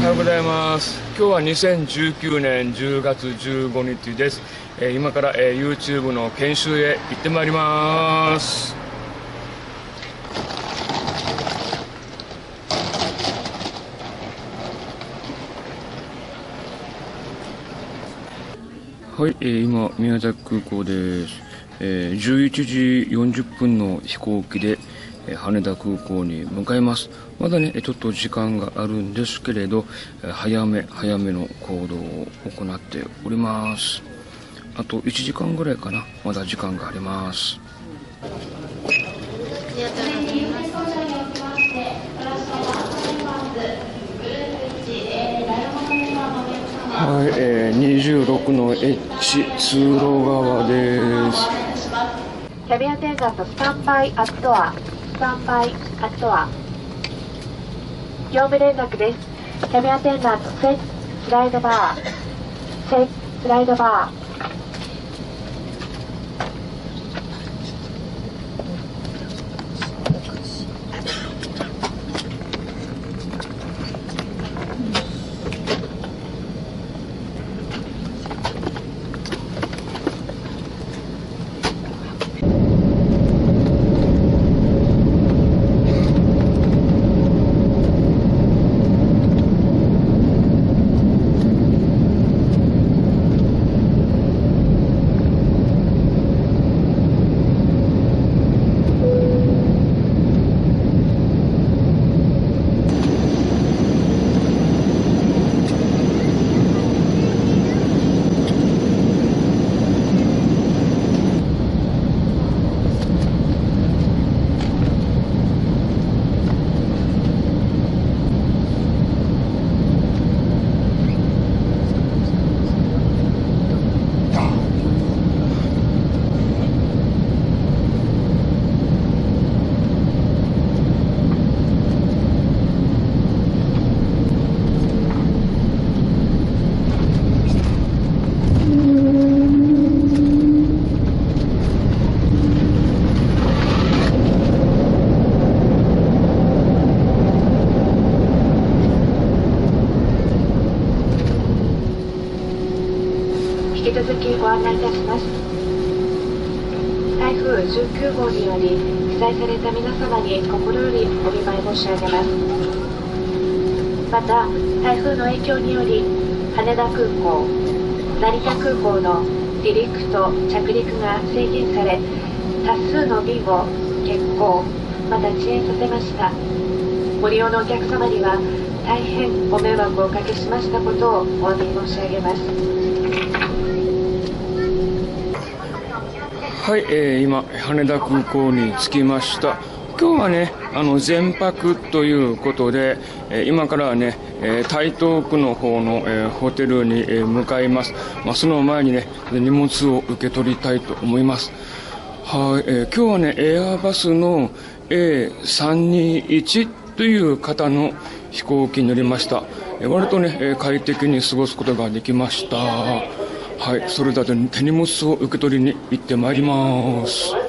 おはようございます。今日は2019年10月15日です。今から、YouTube の研修へ行ってまいります。はい、今宮崎空港です。11時40分の飛行機で羽田空港に向かいます。まだねちょっと時間があるんですけれど、早めの行動を行っております。あと1時間ぐらいかな、まだ時間があります。はい、26の H 通路側です。 キャビンアテンダントスタンバイアットア、スタンバイアットア。業務連絡です。キャビンアテンダントセットスライドバー、セットスライドバー。引き続きご案内いたします。台風19号により被災された皆様に心よりお見舞い申し上げます。また台風の影響により羽田空港、成田空港の離陸と着陸が制限され、多数の便を欠航また遅延させました。ご利用のお客様には大変ご迷惑をおかけしましたことをお詫び申し上げます。 はい、今羽田空港に着きました。今日はね全泊ということで、今からはね台東区の方の、ホテルに、向かいます。その前にね荷物を受け取りたいと思います。はい、今日はねエアバスの A321 という方の飛行機に乗りました。割とね快適に過ごすことができました。はい、それでは手荷物を受け取りに行ってまいります。